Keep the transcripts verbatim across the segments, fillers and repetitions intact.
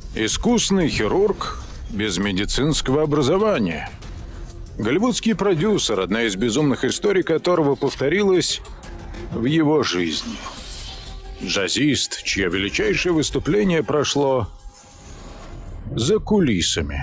Искусный хирург без медицинского образования. Голливудский продюсер, одна из безумных историй которого повторилась в его жизни. Джазист, чье величайшее выступление прошло за кулисами.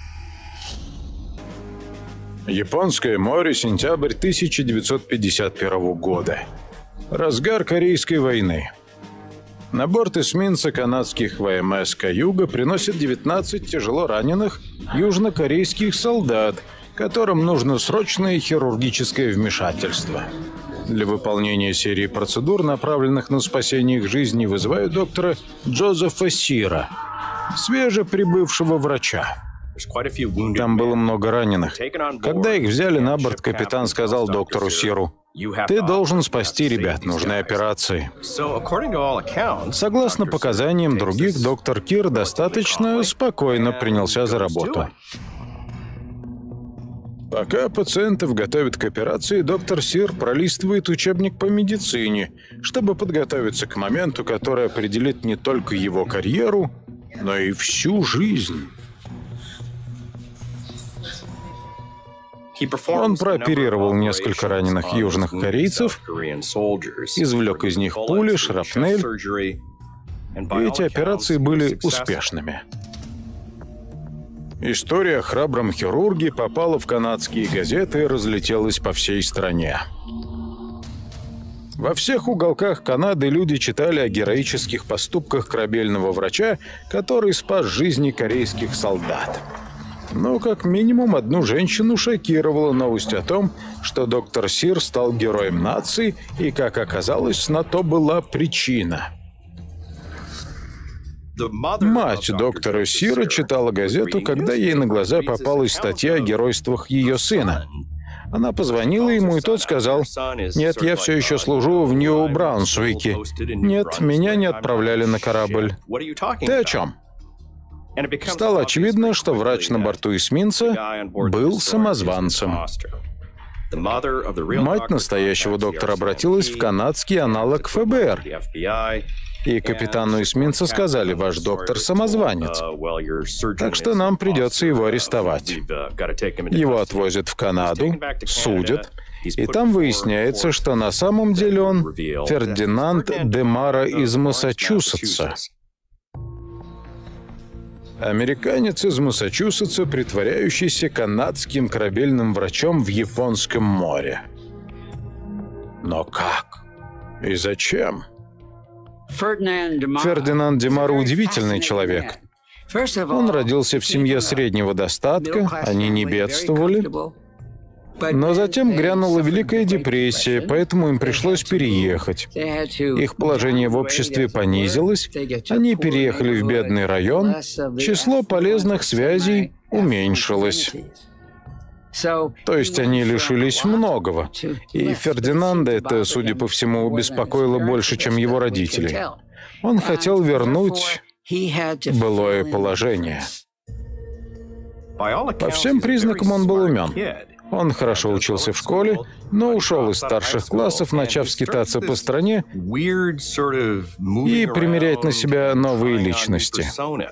Японское море, сентябрь тысяча девятьсот пятьдесят первого года. Разгар Корейской войны. На борт эсминца канадских вэ эм эс «Каюга» приносят девятнадцать тяжело раненых южнокорейских солдат, которым нужно срочное хирургическое вмешательство. Для выполнения серии процедур, направленных на спасение их жизни, вызывают доктора Джозефа Сира, свежеприбывшего врача. Там было много раненых. Когда их взяли на борт, капитан сказал доктору Сиру: «Ты должен спасти ребят, нужны операции». Согласно показаниям других, доктор Кир достаточно спокойно принялся за работу. Пока пациентов готовят к операции, доктор Сир пролистывает учебник по медицине, чтобы подготовиться к моменту, который определит не только его карьеру, но и всю жизнь. Он прооперировал несколько раненых южных корейцев, извлек из них пули, шрапнель, и эти операции были успешными. История о храбром хирурге попала в канадские газеты и разлетелась по всей стране. Во всех уголках Канады люди читали о героических поступках корабельного врача, который спас жизни корейских солдат. Но как минимум одну женщину шокировала новость о том, что доктор Сир стал героем нации, и, как оказалось, на то была причина. Мать доктора Сира читала газету, когда ей на глаза попалась статья о геройствах ее сына. Она позвонила ему, и тот сказал: «Нет, я все еще служу в Нью-Брансуике. Нет, меня не отправляли на корабль». «Ты о чем?» Стало очевидно, что врач на борту эсминца был самозванцем. Мать настоящего доктора обратилась в канадский аналог эф бэ эр. И капитану эсминца сказали: «Ваш доктор самозванец, так что нам придется его арестовать». Его отвозят в Канаду, судят, и там выясняется, что на самом деле он Фердинанд де Мара из Массачусетса. Американец из Массачусетса, притворяющийся канадским корабельным врачом в Японском море. Но как? И зачем? Фердинанд де Мара удивительный человек. Он родился в семье среднего достатка, они не бедствовали. Но затем грянула Великая депрессия, поэтому им пришлось переехать. Их положение в обществе понизилось, они переехали в бедный район, число полезных связей уменьшилось. То есть они лишились многого. И Фердинанда это, судя по всему, беспокоило больше, чем его родителей. Он хотел вернуть былое положение. По всем признакам он был умен. Он хорошо учился в школе, но ушел из старших классов, начав скитаться по стране и примерять на себя новые личности.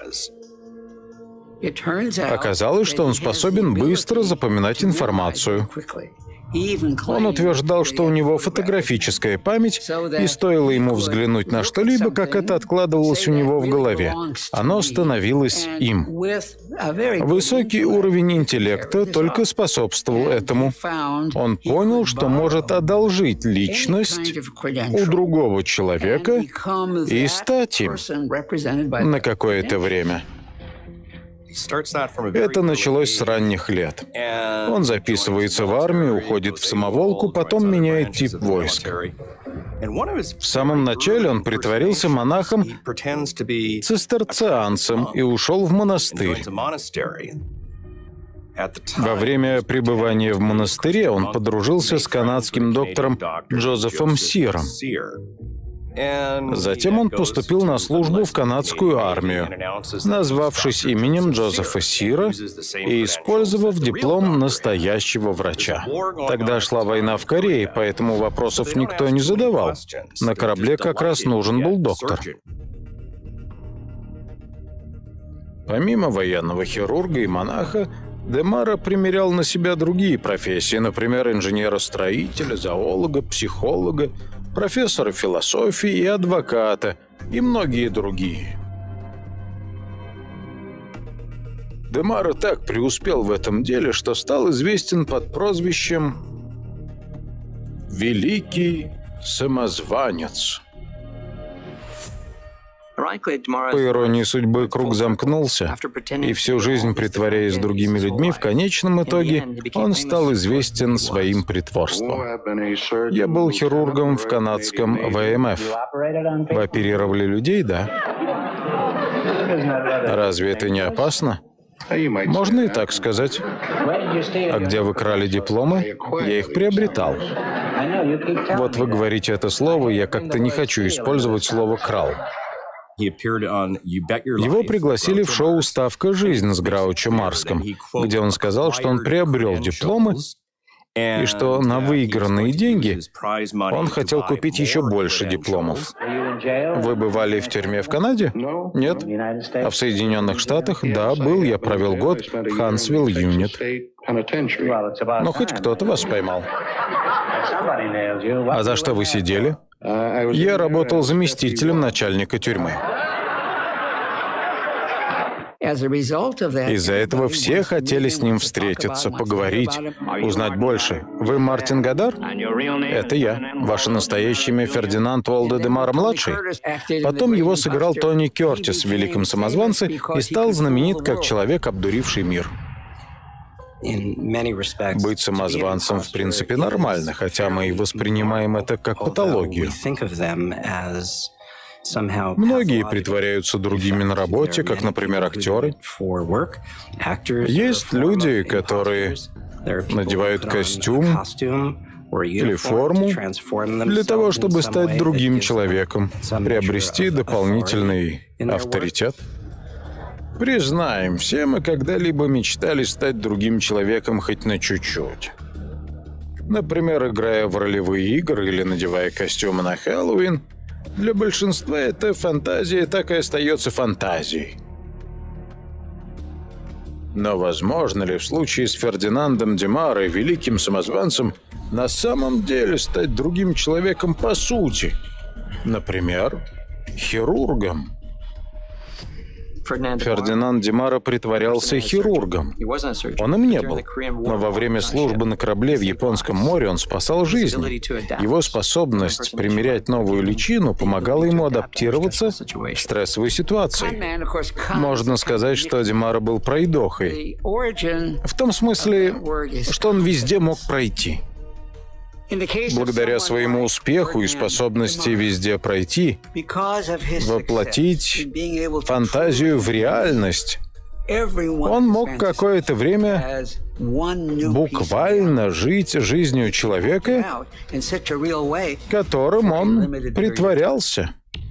Оказалось, что он способен быстро запоминать информацию. Он утверждал, что у него фотографическая память, и стоило ему взглянуть на что-либо, как это откладывалось у него в голове. Оно становилось им. Высокий уровень интеллекта только способствовал этому. Он понял, что может одолжить личность у другого человека и стать им на какое-то время. Это началось с ранних лет. Он записывается в армию, уходит в самоволку, потом меняет тип войск. В самом начале он притворился монахом-цистерцианцем и ушел в монастырь. Во время пребывания в монастыре он подружился с канадским доктором Джозефом Сиром. Затем он поступил на службу в канадскую армию, назвавшись именем Джозефа Сира и использовав диплом настоящего врача. Тогда шла война в Корее, поэтому вопросов никто не задавал. На корабле как раз нужен был доктор. Помимо военного хирурга и монаха, Демаро примерял на себя другие профессии, например, инженера-строителя, зоолога, психолога, профессора философии и адвоката, и многие другие. Демаро так преуспел в этом деле, что стал известен под прозвищем «Великий самозванец». По иронии судьбы, круг замкнулся, и всю жизнь, притворяясь другими людьми, в конечном итоге он стал известен своим притворством. Я был хирургом в канадском вэ эм эф. Вы оперировали людей, да? Разве это не опасно? Можно и так сказать. А где вы крали дипломы? Я их приобретал. Вот вы говорите это слово, я как-то не хочу использовать слово «крал». Его пригласили в шоу «Ставка жизнь» с Граучо Марском, где он сказал, что он приобрел дипломы и что на выигранные деньги он хотел купить еще больше дипломов. Вы бывали в тюрьме в Канаде? Нет. А в Соединенных Штатах? Да, был. Я провел год в Хансвилл Юнит. Но хоть кто-то вас поймал. А за что вы сидели? Я работал заместителем начальника тюрьмы. Из-за этого все хотели с ним встретиться, поговорить, узнать больше. Вы Мартин Годар? Это я. Ваше настоящее имя Фердинанд Уолдемар-младший? Потом его сыграл Тони Кертис в «Великом самозванце» и стал знаменит как человек, обдуривший мир. Быть самозванцем в принципе нормально, хотя мы и воспринимаем это как патологию. Многие притворяются другими на работе, как, например, актеры. Есть люди, которые надевают костюм или форму для того, чтобы стать другим человеком, приобрести дополнительный авторитет. Признаем, все мы когда-либо мечтали стать другим человеком хоть на чуть-чуть. Например, играя в ролевые игры или надевая костюмы на Хэллоуин. Для большинства это фантазия так и остается фантазией. Но возможно ли в случае с Фердинандом Демаро и великим самозванцем на самом деле стать другим человеком по сути? Например, хирургом. Фердинанд Демаро притворялся хирургом. Он им не был. Но во время службы на корабле в Японском море он спасал жизни. Его способность примерять новую личину помогала ему адаптироваться к стрессовой ситуации. Можно сказать, что Демаро был пройдохой. В том смысле, что он везде мог пройти. Благодаря своему успеху и способности везде пройти, воплотить фантазию в реальность, он мог какое-то время буквально жить жизнью человека, которым он притворялся.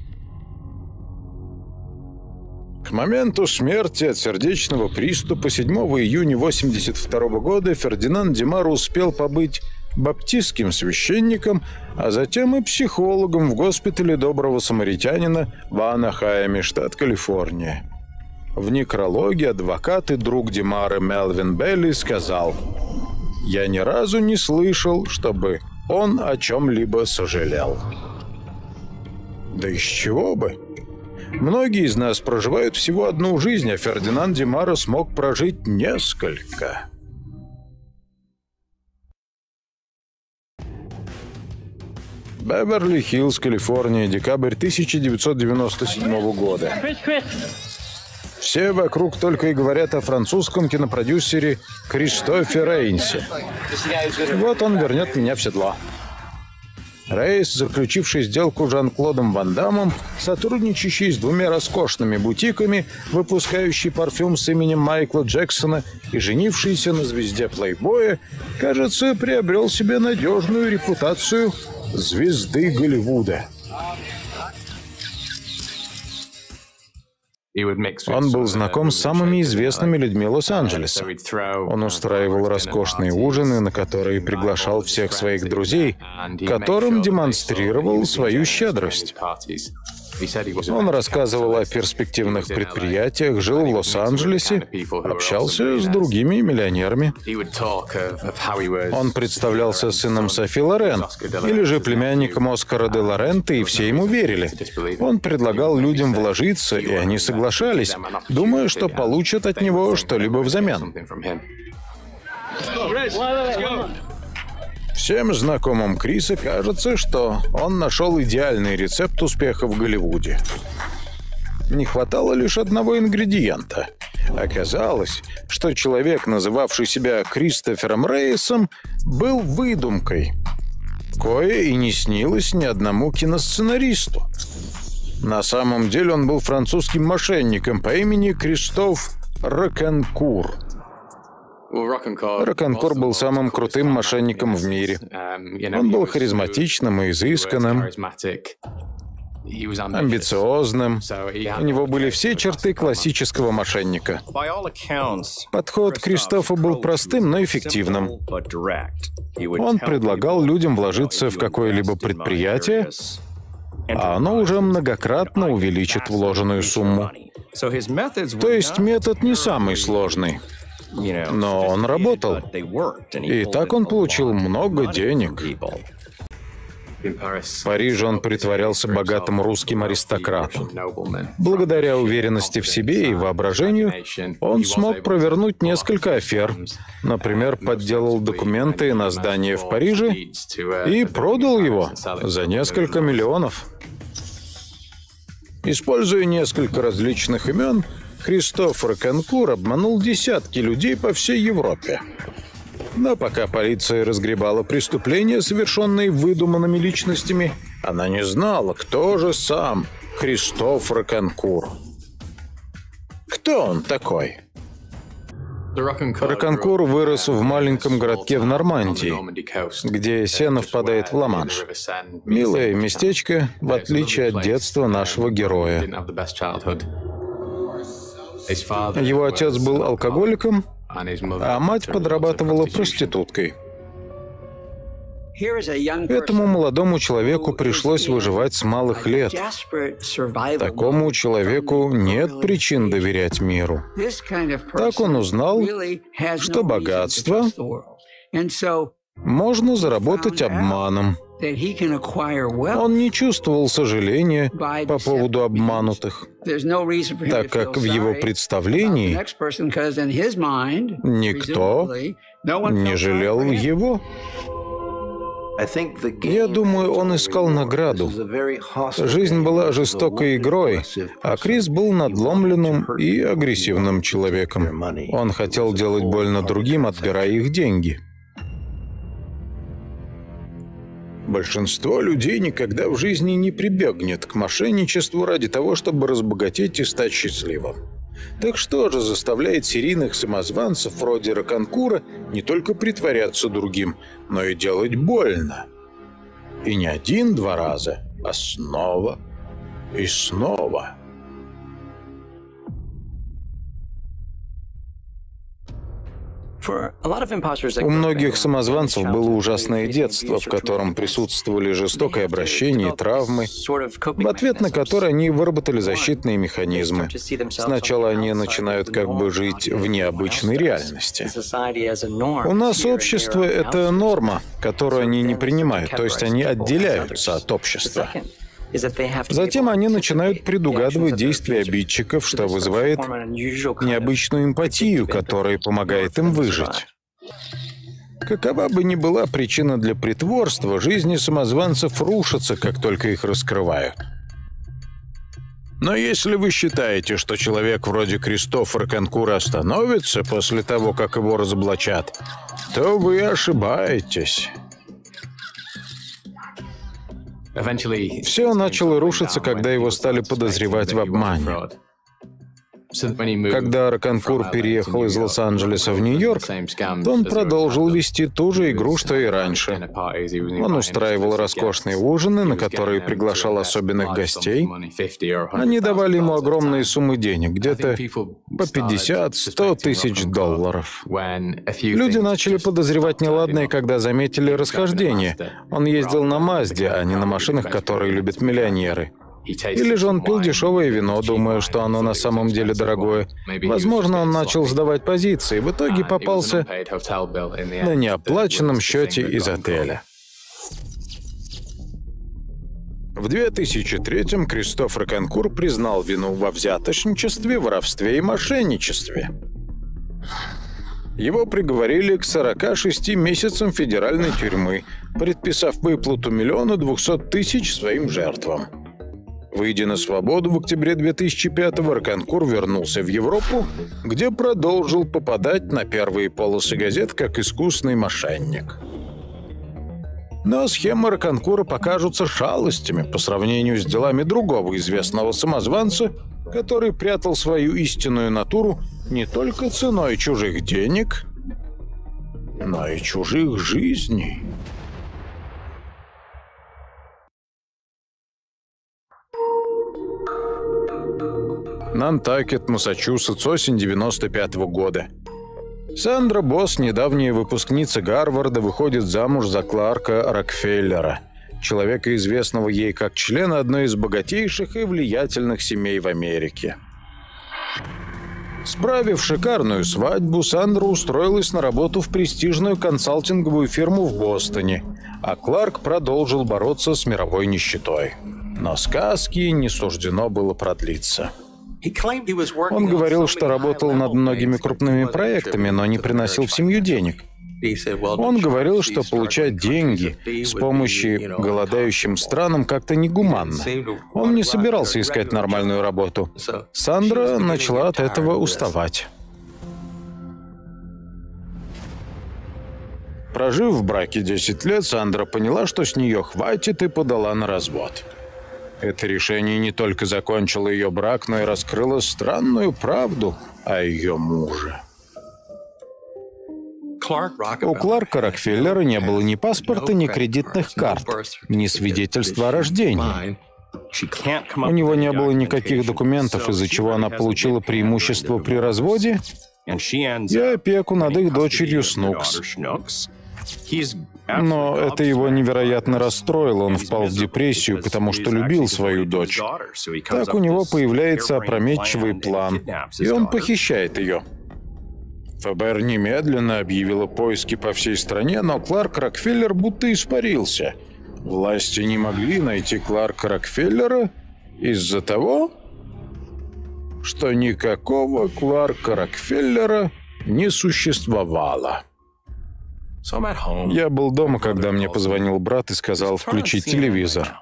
К моменту смерти от сердечного приступа седьмого июня восемьдесят второго года Фердинанд Демаро успел побыть баптистским священником, а затем и психологом в госпитале Доброго Самаритянина в Анахайме, штат Калифорния. В некрологе адвокат и друг Демаро Мелвин Белли сказал: «Я ни разу не слышал, чтобы он о чем-либо сожалел». Да из чего бы? Многие из нас проживают всего одну жизнь, а Фердинанд Демаро смог прожить несколько. Беверли-Хиллз, Калифорния, декабрь тысяча девятьсот девяносто седьмого года. Все вокруг только и говорят о французском кинопродюсере Кристофе Рейнсе. Вот он вернет меня в седло. Рейс, заключивший сделку с Жан-Клодом Ван Даммом, сотрудничающий с двумя роскошными бутиками, выпускающий парфюм с именем Майкла Джексона и женившийся на звезде плейбоя, кажется, приобрел себе надежную репутацию звезды Голливуда. Он был знаком с самыми известными людьми Лос-Анджелеса. Он устраивал роскошные ужины, на которые приглашал всех своих друзей, которым демонстрировал свою щедрость. Он рассказывал о перспективных предприятиях, жил в Лос-Анджелесе, общался с другими миллионерами. Он представлялся сыном Софи Лорен, или же племянником Оскара де ла Ренты, и все ему верили. Он предлагал людям вложиться, и они соглашались, думая, что получат от него что-либо взамен. Всем знакомым Криса кажется, что он нашел идеальный рецепт успеха в Голливуде. Не хватало лишь одного ингредиента. Оказалось, что человек, называвший себя Кристофером Рейсом, был выдумкой, кое и не снилось ни одному киносценаристу. На самом деле он был французским мошенником по имени Кристоф Роканкур. Роканкур был самым крутым мошенником в мире. Он был харизматичным и изысканным, амбициозным. У него были все черты классического мошенника. Подход Кристофа был простым, но эффективным. Он предлагал людям вложиться в какое-либо предприятие, а оно уже многократно увеличит вложенную сумму. То есть метод не самый сложный. Но он работал. И так он получил много денег. В Париже он притворялся богатым русским аристократом. Благодаря уверенности в себе и воображению он смог провернуть несколько афер. Например, подделал документы на здание в Париже и продал его за несколько миллионов. Используя несколько различных имен, Кристоф Роканкур обманул десятки людей по всей Европе. Но пока полиция разгребала преступления, совершенные выдуманными личностями, она не знала, кто же сам Кристоф Роканкур. Кто он такой? Роканкур вырос в маленьком городке в Нормандии, где Сена впадает в Ла-Манш. Милое местечко, в отличие от детства нашего героя. Его отец был алкоголиком, а мать подрабатывала проституткой. Этому молодому человеку пришлось выживать с малых лет. Такому человеку нет причин доверять миру. Так он узнал, что богатство можно заработать обманом. Он не чувствовал сожаления по поводу обманутых, так как в его представлении никто не жалел его. Я думаю, он искал награду. Жизнь была жестокой игрой, а Крис был надломленным и агрессивным человеком. Он хотел делать больно другим, отбирая их деньги. Большинство людей никогда в жизни не прибегнет к мошенничеству ради того, чтобы разбогатеть и стать счастливым. Так что же заставляет серийных самозванцев вроде Роканкура не только притворяться другим, но и делать больно? И не один-два раза, а снова и снова. У многих самозванцев было ужасное детство, в котором присутствовали жестокое обращение и травмы, в ответ на которые они выработали защитные механизмы. Сначала они начинают как бы жить в необычной реальности. У нас общество — это норма, которую они не принимают, то есть они отделяются от общества. Затем они начинают предугадывать действия обидчиков, что вызывает необычную эмпатию, которая помогает им выжить. Какова бы ни была причина для притворства, жизни самозванцев рушатся, как только их раскрывают. Но если вы считаете, что человек вроде Кристофа Роканкура остановится после того, как его разоблачат, то вы ошибаетесь. Все начало рушиться, когда его стали подозревать в обмане. Когда Роканкур переехал из Лос-Анджелеса в Нью-Йорк, то он продолжил вести ту же игру, что и раньше. Он устраивал роскошные ужины, на которые приглашал особенных гостей. Они давали ему огромные суммы денег, где-то по пятьдесят-сто тысяч долларов. Люди начали подозревать неладное, когда заметили расхождение. Он ездил на Мазде, а не на машинах, которые любят миллионеры. Или же он пил дешевое вино, думая, что оно на самом деле дорогое. Возможно, он начал сдавать позиции, в итоге попался на неоплаченном счете из отеля. В две тысячи третьем Кристофер Конкур признал вину во взяточничестве, воровстве и мошенничестве. Его приговорили к сорока шести месяцам федеральной тюрьмы, предписав выплату миллиона двухсот тысяч своим жертвам. Выйдя на свободу в октябре две тысячи пятого, Роконкур вернулся в Европу, где продолжил попадать на первые полосы газет как искусный мошенник. Но схемы Роконкура покажутся шалостями по сравнению с делами другого известного самозванца, который прятал свою истинную натуру не только ценой чужих денег, но и чужих жизней. Нантакет, Массачусетс, осень девяносто пятого года. Сандра Босс, недавняя выпускница Гарварда, выходит замуж за Кларка Рокфеллера, человека, известного ей как члена одной из богатейших и влиятельных семей в Америке. Справив шикарную свадьбу, Сандра устроилась на работу в престижную консалтинговую фирму в Бостоне, а Кларк продолжил бороться с мировой нищетой. Но сказке не суждено было продлиться. Он говорил, что работал над многими крупными проектами, но не приносил в семью денег. Он говорил, что получать деньги с помощью голодающим странам как-то негуманно. Он не собирался искать нормальную работу. Сандра начала от этого уставать. Прожив в браке десять лет, Сандра поняла, что с нее хватит, и подала на развод. Это решение не только закончило ее брак, но и раскрыло странную правду о ее муже. У Кларка Рокфеллера не было ни паспорта, ни кредитных карт, ни свидетельства о рождении. У него не было никаких документов, из-за чего она получила преимущество при разводе и опеку над их дочерью Снукс. Но это его невероятно расстроило, он впал в депрессию, потому что любил свою дочь. Так у него появляется опрометчивый план, и он похищает ее. ФБР немедленно объявило поиски по всей стране, но Кларк Рокфеллер будто испарился. Власти не могли найти Кларка Рокфеллера из-за того, что никакого Кларка Рокфеллера не существовало. Я был дома, когда мне позвонил брат и сказал включить телевизор.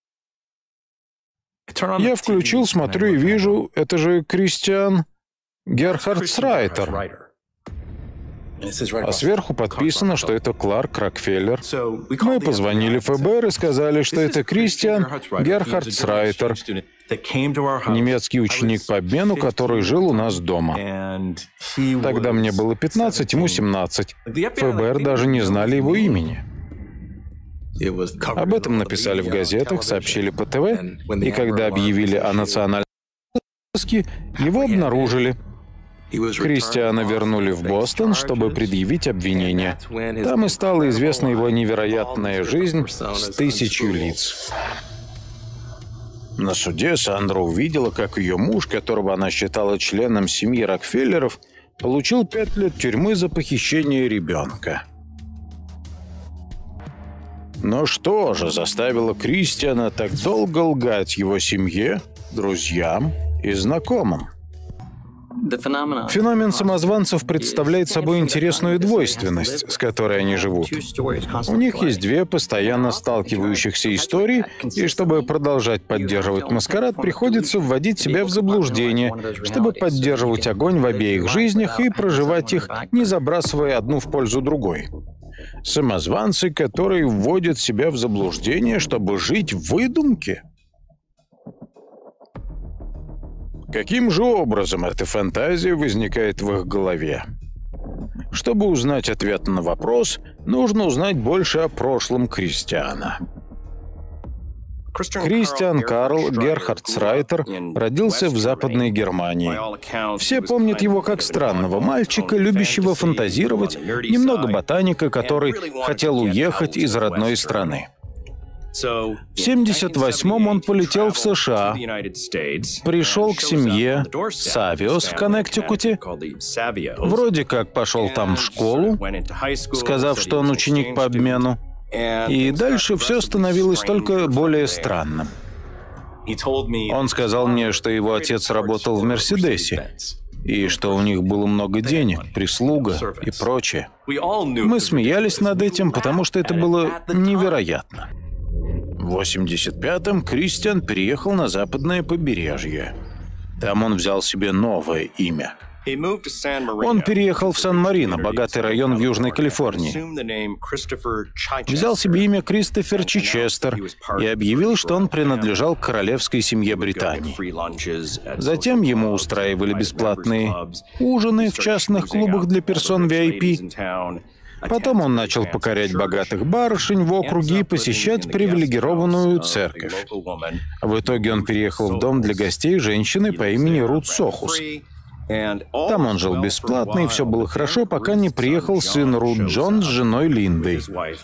Я включил, смотрю и вижу, это же Кристиан Герхардсрайтер. А сверху подписано, что это Кларк Рокфеллер. Мы позвонили в ФБР и сказали, что это Кристиан Герхардсрайтер, немецкий ученик по обмену, который жил у нас дома. Тогда мне было пятнадцать, ему семнадцать. ФБР даже не знали его имени. Об этом написали в газетах, сообщили по ТВ, и когда объявили о национальном розыске, его обнаружили. Кристиана вернули в Бостон, чтобы предъявить обвинение. Там и стала известна его невероятная жизнь с тысячей лиц. На суде Сандра увидела, как ее муж, которого она считала членом семьи Рокфеллеров, получил пять лет тюрьмы за похищение ребенка. Но что же заставило Кристиана так долго лгать его семье, друзьям и знакомым? Феномен самозванцев представляет собой интересную двойственность, с которой они живут. У них есть две постоянно сталкивающихся истории, и чтобы продолжать поддерживать маскарад, приходится вводить себя в заблуждение, чтобы поддерживать огонь в обеих жизнях и проживать их, не забрасывая одну в пользу другой. Самозванцы, которые вводят себя в заблуждение, чтобы жить в выдумке. Каким же образом эта фантазия возникает в их голове? Чтобы узнать ответ на вопрос, нужно узнать больше о прошлом Кристиана. Кристиан Карл Герхардсрайтер родился в Западной Германии. Все помнят его как странного мальчика, любящего фантазировать, немного ботаника, который хотел уехать из родной страны. В семьдесят восьмом он полетел в США, пришел к семье Савиос в Коннектикуте, вроде как пошел там в школу, сказав, что он ученик по обмену, и дальше все становилось только более странным. Он сказал мне, что его отец работал в «Мерседесе», и что у них было много денег, прислуга и прочее. Мы смеялись над этим, потому что это было невероятно. В восемьдесят пятом Кристиан переехал на западное побережье. Там он взял себе новое имя. Он переехал в Сан-Марино, богатый район в Южной Калифорнии. Взял себе имя Кристофер Чичестер и объявил, что он принадлежал к королевской семье Британии. Затем ему устраивали бесплатные ужины в частных клубах для персон ви ай пи. Потом он начал покорять богатых барышень в округе и посещать привилегированную церковь. В итоге он переехал в дом для гостей женщины по имени Рут Сохус. Там он жил бесплатно, и все было хорошо, пока не приехал сын Рут Джон с женой Линдой.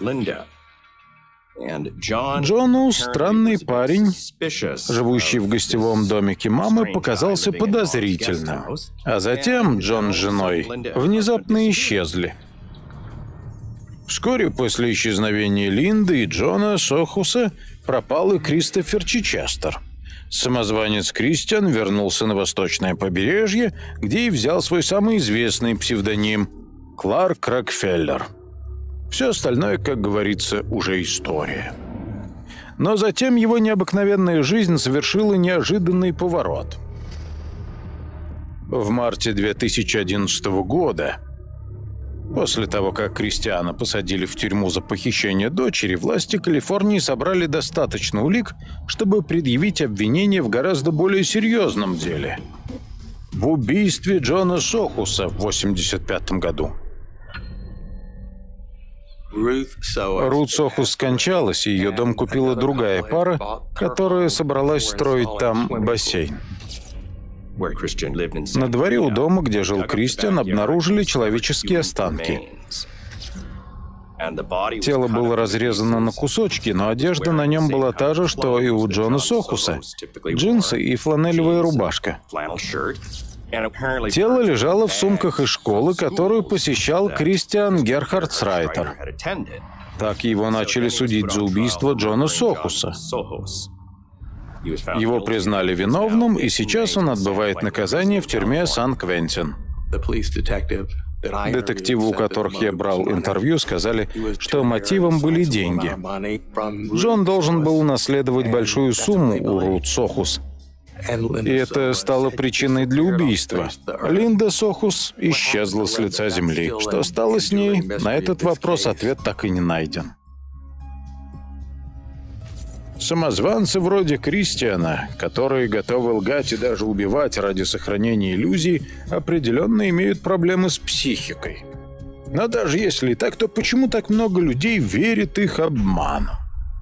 Джону странный парень, живущий в гостевом домике мамы, показался подозрительным. А затем Джон с женой внезапно исчезли. Вскоре после исчезновения Линды и Джона Сохуса пропал и Кристофер Чичестер. Самозванец Кристиан вернулся на восточное побережье, где и взял свой самый известный псевдоним – Кларк Рокфеллер. Все остальное, как говорится, уже история. Но затем его необыкновенная жизнь совершила неожиданный поворот. В марте две тысячи одиннадцатого года, после того, как Кристиана посадили в тюрьму за похищение дочери, власти Калифорнии собрали достаточно улик, чтобы предъявить обвинение в гораздо более серьезном деле – в убийстве Джона Сохуса в восемьдесят пятом году. Рут Сохус скончалась, и ее дом купила другая пара, которая собралась строить там бассейн. На дворе у дома, где жил Кристиан, обнаружили человеческие останки. Тело было разрезано на кусочки, но одежда на нем была та же, что и у Джона Сохуса – джинсы и фланелевая рубашка. Тело лежало в сумках из школы, которую посещал Кристиан Герхардсрайтер. Так его начали судить за убийство Джона Сохуса. Его признали виновным, и сейчас он отбывает наказание в тюрьме Сан-Квентин. Детективы, у которых я брал интервью, сказали, что мотивом были деньги. Джон должен был унаследовать большую сумму у Рут Сохус, и это стало причиной для убийства. Линда Сохус исчезла с лица земли. Что стало с ней? На этот вопрос ответ так и не найден. Самозванцы вроде Кристиана, которые готовы лгать и даже убивать ради сохранения иллюзий, определенно имеют проблемы с психикой. Но даже если так, то почему так много людей верит их обману?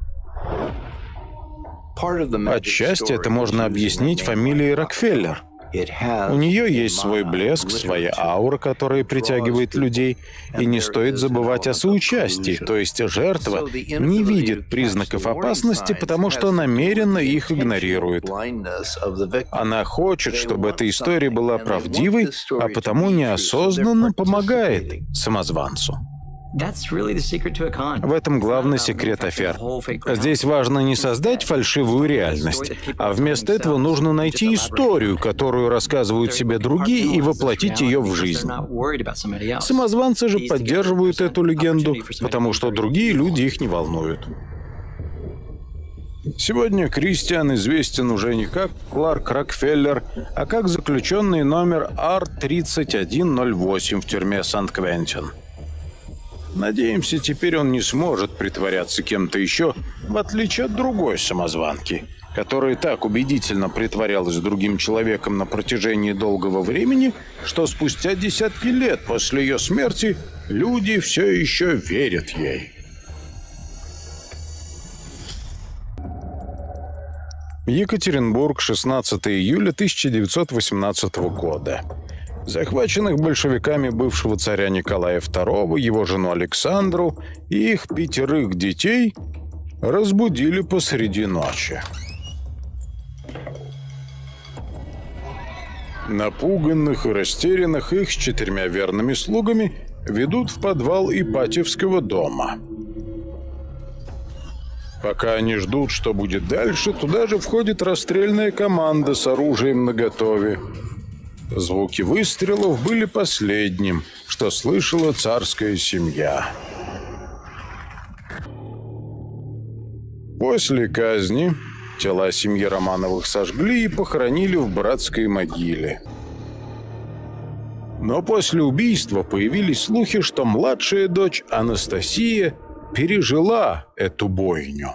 Отчасти это можно объяснить фамилией Рокфеллер. У нее есть свой блеск, своя аура, которая притягивает людей, и не стоит забывать о соучастии, то есть жертва не видит признаков опасности, потому что намеренно их игнорирует. Она хочет, чтобы эта история была правдивой, а потому неосознанно помогает самозванцу. В этом главный секрет афер. Здесь важно не создать фальшивую реальность, а вместо этого нужно найти историю, которую рассказывают себе другие, и воплотить ее в жизнь. Самозванцы же поддерживают эту легенду, потому что другие люди их не волнуют. Сегодня Кристиан известен уже не как Кларк Рокфеллер, а как заключенный номер Ар тридцать один ноль восемь в тюрьме Сан-Квентин. Надеемся, теперь он не сможет притворяться кем-то еще, в отличие от другой самозванки, которая так убедительно притворялась другим человеком на протяжении долгого времени, что спустя десятки лет после ее смерти люди все еще верят ей. Екатеринбург, шестнадцатого июля тысяча девятьсот восемнадцатого года. Захваченных большевиками бывшего царя Николая второго, его жену Александру и их пятерых детей разбудили посреди ночи. Напуганных и растерянных их с четырьмя верными слугами ведут в подвал Ипатьевского дома. Пока они ждут, что будет дальше, туда же входит расстрельная команда с оружием наготове. Звуки выстрелов были последним, что слышала царская семья. После казни тела семьи Романовых сожгли и похоронили в братской могиле. Но после убийства появились слухи, что младшая дочь Анастасия пережила эту бойню.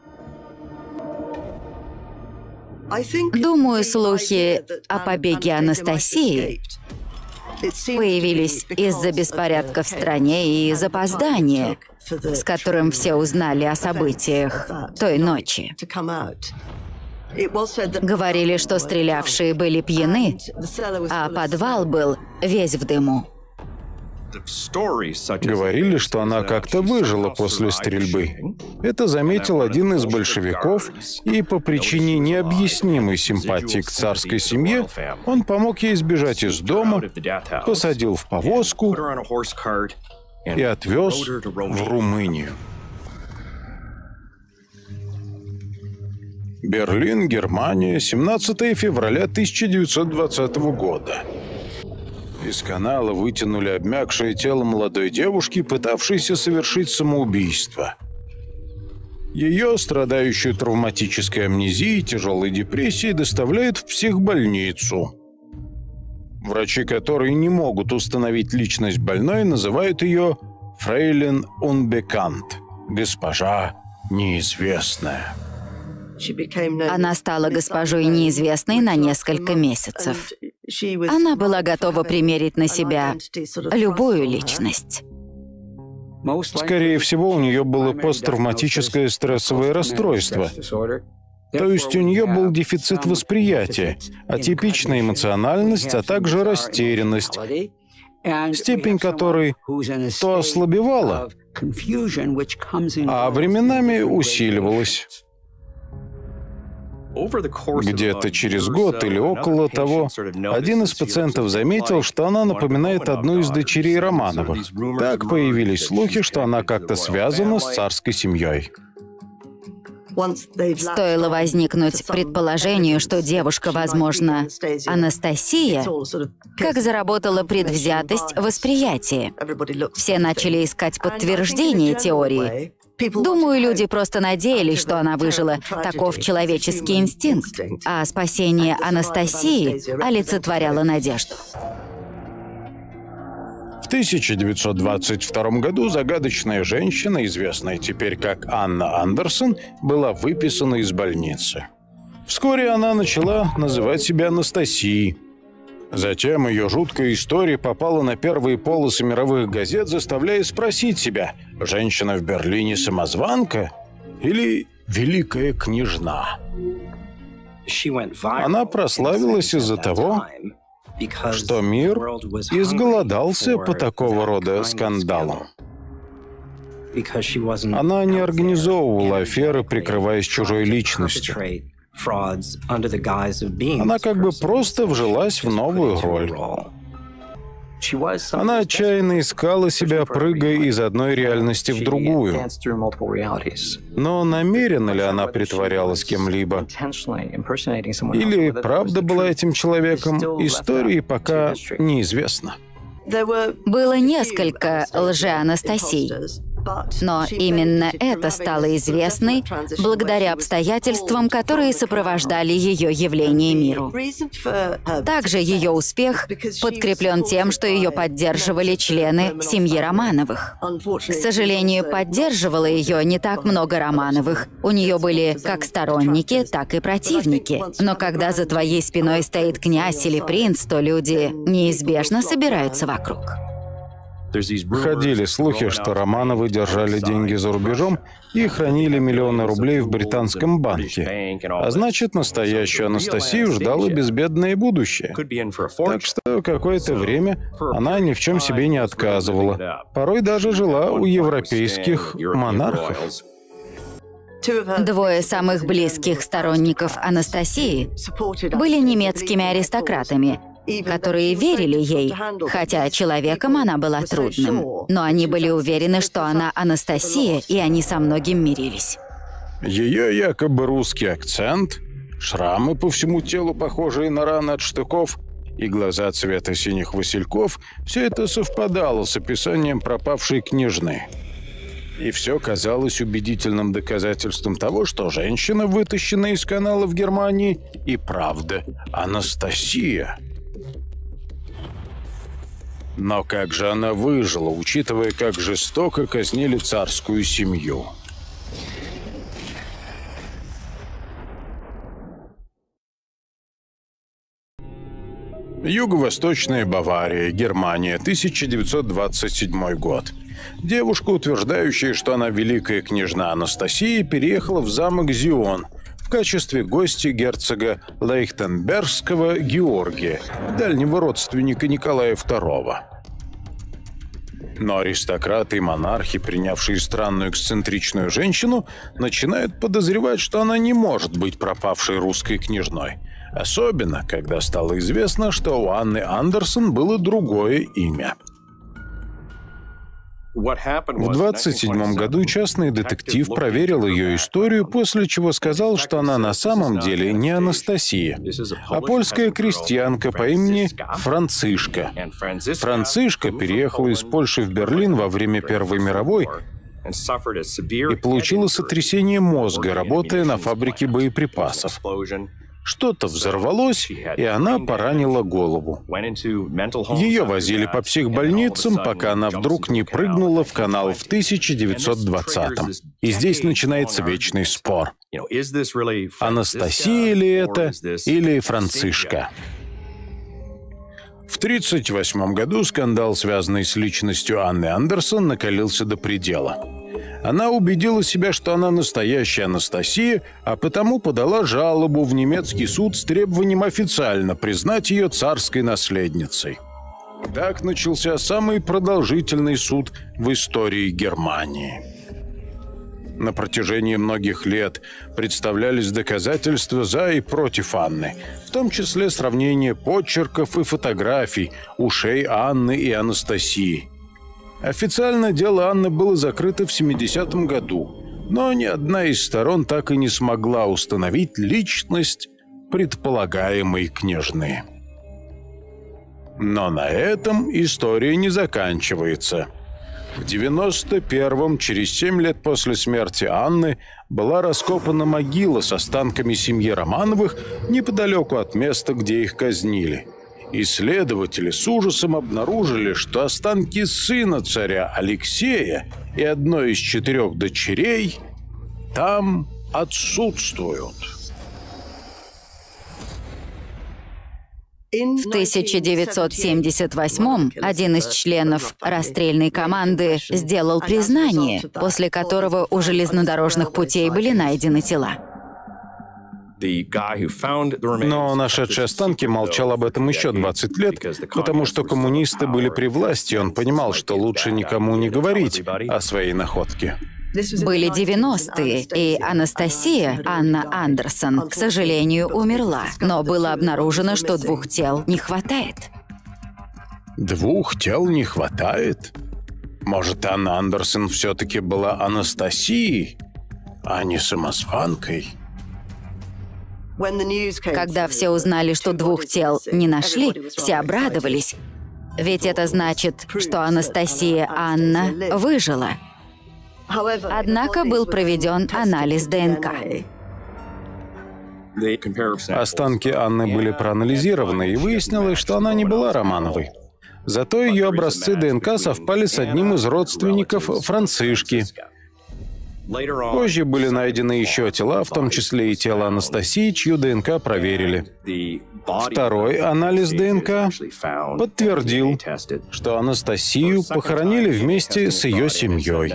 Думаю, слухи о побеге Анастасии появились из-за беспорядка в стране и запоздания, с которым все узнали о событиях той ночи. Говорили, что стрелявшие были пьяны, а подвал был весь в дыму. Говорили, что она как-то выжила после стрельбы. Это заметил один из большевиков, и по причине необъяснимой симпатии к царской семье он помог ей сбежать из дома, посадил в повозку и отвез в Румынию. Берлин, Германия, семнадцатое февраля тысяча девятьсот двадцатого года. Из канала вытянули обмякшее тело молодой девушки, пытавшейся совершить самоубийство. Ее, страдающую травматической амнезией и тяжелой депрессией, доставляют в психбольницу. Врачи, которые не могут установить личность больной, называют ее «Фрейлин Унбекант» – «Госпожа неизвестная». Она стала госпожой неизвестной на несколько месяцев. Она была готова примерить на себя любую личность. Скорее всего, у нее было посттравматическое стрессовое расстройство. То есть у нее был дефицит восприятия, атипичная эмоциональность, а также растерянность, степень которой то ослабевала, а временами усиливалась. Где-то через год или около того, один из пациентов заметил, что она напоминает одну из дочерей Романовых. Так появились слухи, что она как-то связана с царской семьей. Стоило возникнуть предположению, что девушка, возможно, Анастасия, как заработала предвзятость восприятия. Все начали искать подтверждение теории. Думаю, люди просто надеялись, что она выжила. Таков человеческий инстинкт. А спасение Анастасии олицетворяло надежду. В тысяча девятьсот двадцать втором году загадочная женщина, известная теперь как Анна Андерсон, была выписана из больницы. Вскоре она начала называть себя Анастасией. Затем ее жуткая история попала на первые полосы мировых газет, заставляя спросить себя, женщина в Берлине самозванка или великая княжна? Она прославилась из-за того, что мир изголодался по такого рода скандалам. Она не организовывала аферы, прикрываясь чужой личностью. Она как бы просто вжилась в новую роль. Она отчаянно искала себя, прыгая из одной реальности в другую. Но намеренно ли она притворялась кем-либо? Или правда была этим человеком? Истории пока неизвестно. Было несколько лже-Анастасий. Но именно это стало известной благодаря обстоятельствам, которые сопровождали ее явление миру. Также ее успех подкреплен тем, что ее поддерживали члены семьи Романовых. К сожалению, поддерживало ее не так много Романовых. У нее были как сторонники, так и противники. Но когда за твоей спиной стоит князь или принц, то люди неизбежно собираются вокруг. Ходили слухи, что Романовы держали деньги за рубежом и хранили миллионы рублей в британском банке. А значит, настоящую Анастасию ждало безбедное будущее. Так что какое-то время она ни в чем себе не отказывала. Порой даже жила у европейских монархов. Двое самых близких сторонников Анастасии были немецкими аристократами, которые верили ей, хотя человеком она была трудным. Но они были уверены, что она Анастасия, и они со многим мирились. Ее якобы русский акцент, шрамы по всему телу, похожие на раны от штыков, и глаза цвета синих васильков — все это совпадало с описанием пропавшей княжны. И все казалось убедительным доказательством того, что женщина, вытащенная из канала в Германии, и правда Анастасия. Но как же она выжила, учитывая, как жестоко казнили царскую семью? Юго-восточная Бавария, Германия, тысяча девятьсот двадцать седьмой год. Девушка, утверждающая, что она великая княжна Анастасия, переехала в замок Зион в качестве гостя герцога Лейхтенбергского Георгия, дальнего родственника Николая второго. Но аристократы и монархи, принявшие странную эксцентричную женщину, начинают подозревать, что она не может быть пропавшей русской княжной. Особенно, когда стало известно, что у Анны Андерсон было другое имя. В двадцать седьмом году частный детектив проверил ее историю, после чего сказал, что она на самом деле не Анастасия, а польская крестьянка по имени Францишка. Францишка переехала из Польши в Берлин во время Первой мировой и получила сотрясение мозга, работая на фабрике боеприпасов. Что-то взорвалось, и она поранила голову. Ее возили по психбольницам, пока она вдруг не прыгнула в канал в тысяча девятьсот двадцатом. И здесь начинается вечный спор. Анастасия ли это или Францишка? В тридцать восьмом году скандал, связанный с личностью Анны Андерсон, накалился до предела. Она убедила себя, что она настоящая Анастасия, а потому подала жалобу в немецкий суд с требованием официально признать ее царской наследницей. Так начался самый продолжительный суд в истории Германии. На протяжении многих лет представлялись доказательства за и против Анны, в том числе сравнение почерков и фотографий, ушей Анны и Анастасии. Официально дело Анны было закрыто в семидесятом году, но ни одна из сторон так и не смогла установить личность предполагаемой княжны. Но на этом история не заканчивается. В девяносто первом, через семь лет после смерти Анны, была раскопана могила с останками семьи Романовых неподалеку от места, где их казнили. Исследователи с ужасом обнаружили, что останки сына царя Алексея и одной из четырех дочерей там отсутствуют. В тысяча девятьсот семьдесят восьмом один из членов расстрельной команды сделал признание, после которого у железнодорожных путей были найдены тела. Но нашедший останки молчал об этом еще двадцать лет, потому что коммунисты были при власти, и он понимал, что лучше никому не говорить о своей находке. Были девяностые, и Анастасия, Анна Андерсон, к сожалению, умерла. Но было обнаружено, что двух тел не хватает. Двух тел не хватает? Может, Анна Андерсон все-таки была Анастасией, а не самозванкой? Когда все узнали, что двух тел не нашли, все обрадовались. Ведь это значит, что Анастасия Анна выжила. Однако был проведен анализ ДНК. Останки Анны были проанализированы, и выяснилось, что она не была Романовой. Зато ее образцы ДНК совпали с одним из родственников Францишки. Позже были найдены еще тела, в том числе и тело Анастасии, чью ДНК проверили. Второй анализ ДНК подтвердил, что Анастасию похоронили вместе с ее семьей.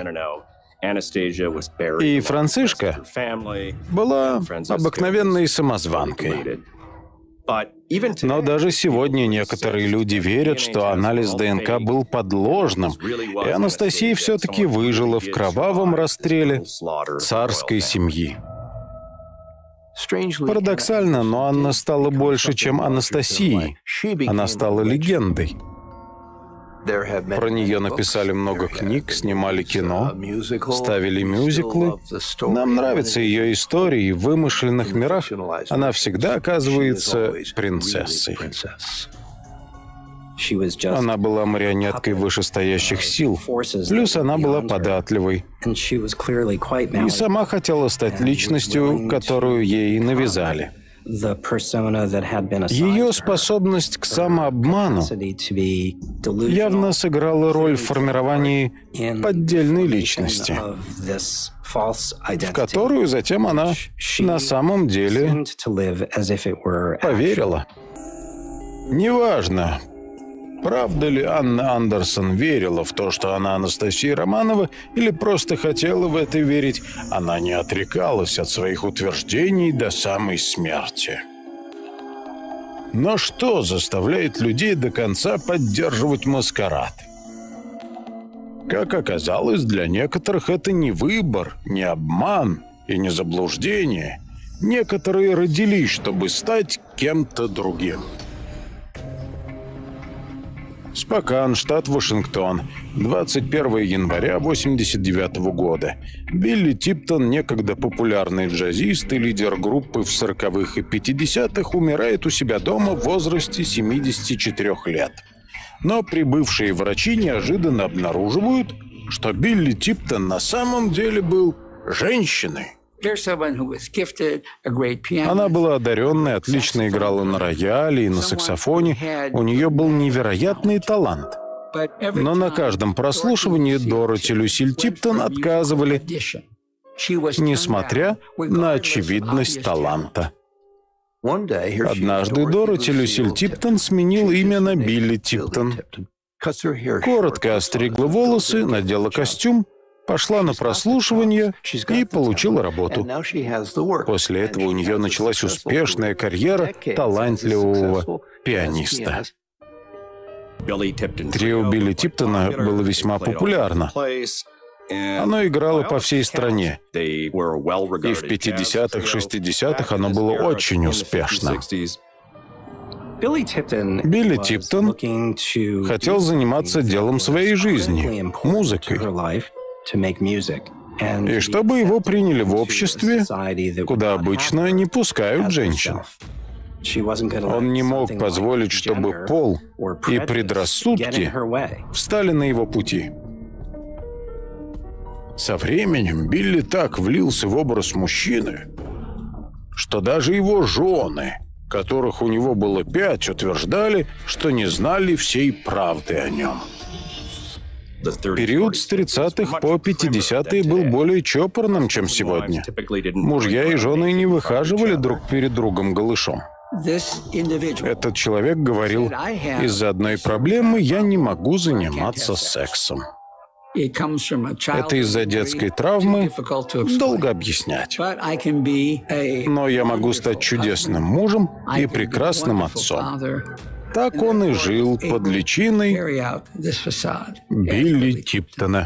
И Францишка была обыкновенной самозванкой. Но даже сегодня некоторые люди верят, что анализ ДНК был подложным, и Анастасия все-таки выжила в кровавом расстреле царской семьи. Парадоксально, но Анна стала больше, чем Анастасией. Она стала легендой. Про нее написали много книг, снимали кино, ставили мюзиклы. Нам нравятся ее истории. В вымышленных мирах она всегда оказывается принцессой. Она была марионеткой вышестоящих сил. Плюс она была податливой. И сама хотела стать личностью, которую ей навязали. Ее способность к самообману явно сыграла роль в формировании поддельной личности, в которую затем она на самом деле поверила. Неважно, правда ли Анна Андерсон верила в то, что она Анастасия Романова, или просто хотела в это верить, она не отрекалась от своих утверждений до самой смерти. Но что заставляет людей до конца поддерживать маскарад? Как оказалось, для некоторых это не выбор, не обман и не заблуждение. Некоторые родились, чтобы стать кем-то другим. Спокан, штат Вашингтон, двадцать первого января восемьдесят девятого года. Билли Типтон, некогда популярный джазист и лидер группы в сороковых и пятидесятых, умирает у себя дома в возрасте семидесяти четырёх лет. Но прибывшие врачи неожиданно обнаруживают, что Билли Типтон на самом деле был женщиной. Она была одаренной, отлично играла на рояле и на саксофоне. У нее был невероятный талант. Но на каждом прослушивании Дороти Люсиль Типтон отказывали, несмотря на очевидность таланта. Однажды Дороти Люсиль Типтон сменила имя на Билли Типтон. Коротко остригла волосы, надела костюм, пошла на прослушивание и получила работу. После этого у нее началась успешная карьера талантливого пианиста. Трио Билли Типтона было весьма популярно. Оно играло по всей стране. И в пятидесятых, шестидесятых оно было очень успешно. Билли Типтон хотел заниматься делом своей жизни — музыкой. И чтобы его приняли в обществе, куда обычно не пускают женщин. Он не мог позволить, чтобы пол и предрассудки встали на его пути. Со временем Билли так влился в образ мужчины, что даже его жены, которых у него было пять, утверждали, что не знали всей правды о нем. Период с тридцатых по пятидесятые был более чопорным, чем сегодня. Мужья и жены не выхаживали друг перед другом голышом. Этот человек говорил: из-за одной проблемы я не могу заниматься сексом. Это из-за детской травмы, долго объяснять. Но я могу стать чудесным мужем и прекрасным отцом. Так он и жил под личиной Билли Типтона.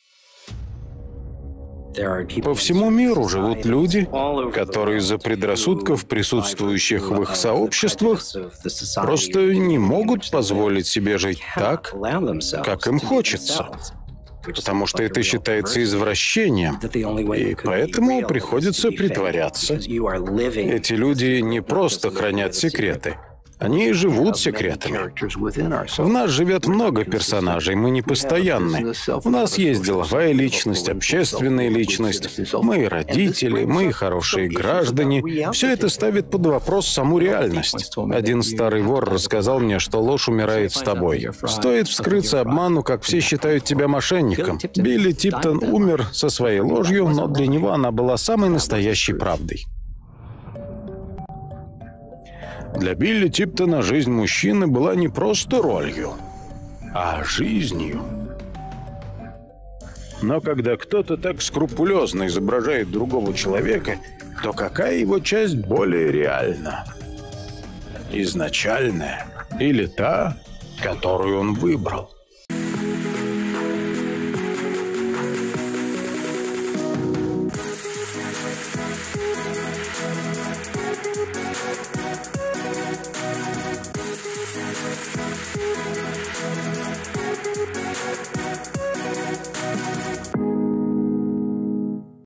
По всему миру живут люди, которые из-за предрассудков, присутствующих в их сообществах, просто не могут позволить себе жить так, как им хочется. Потому что это считается извращением, и поэтому приходится притворяться. Эти люди не просто хранят секреты. Они живут секретами. В нас живет много персонажей, мы не постоянны. У нас есть деловая личность, общественная личность, мы родители, мы хорошие граждане. Все это ставит под вопрос саму реальность. Один старый вор рассказал мне, что ложь умирает с тобой. Стоит вскрыться обману, как все считают тебя мошенником. Билли Типтон умер со своей ложью, но для него она была самой настоящей правдой. Для Билли Типтона жизнь мужчины была не просто ролью, а жизнью. Но когда кто-то так скрупулезно изображает другого человека, то какая его часть более реальна? Изначальная или та, которую он выбрал?